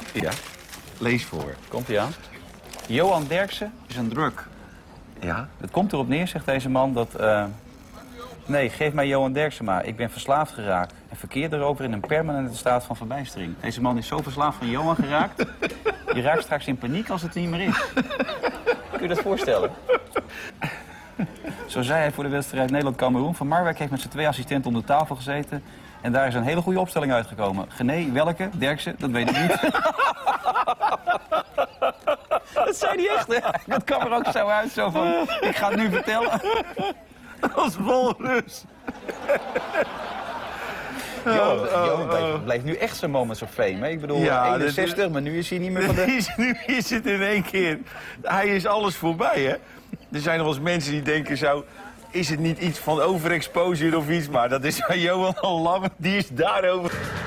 Ja, lees voor. Komt-ie aan. Johan Derksen is een drug. Ja? Het komt erop neer, zegt deze man, dat... Nee, geef mij Johan Derksen maar. Ik ben verslaafd geraakt. En verkeer erover in een permanente staat van verbijstering. Deze man is zo verslaafd van Johan geraakt. Je raakt straks in paniek als het er niet meer is. Kun je dat voorstellen? Zo zei hij voor de wedstrijd Nederland-Kameroen. Van Marwijk heeft met zijn 2 assistenten om de tafel gezeten. En daar is een hele goede opstelling uitgekomen. Gené, welke? Derksen? Dat weet ik niet. Dat zei hij echt, hè? Dat kwam er ook zo uit. Zo van, ik ga het nu vertellen. Als walrus. Johan blijft nu echt zijn moments of fame. Hè? Ik bedoel, Ja, 61, maar nu is hij niet meer van de... Nu is het in één keer. Hij is alles voorbij, hè? Er zijn nog wel eens mensen die denken zo... Is het niet iets van overexposure of iets? Maar dat is aan Johan al lang. Die is daarover...